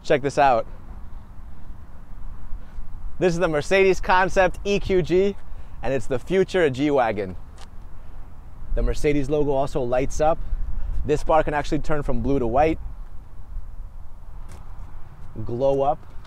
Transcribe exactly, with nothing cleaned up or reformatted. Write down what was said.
Check this out. This is the Mercedes Concept E Q G, and it's the future of G-Wagen. The Mercedes logo also lights up. This bar can actually turn from blue to white, glow up.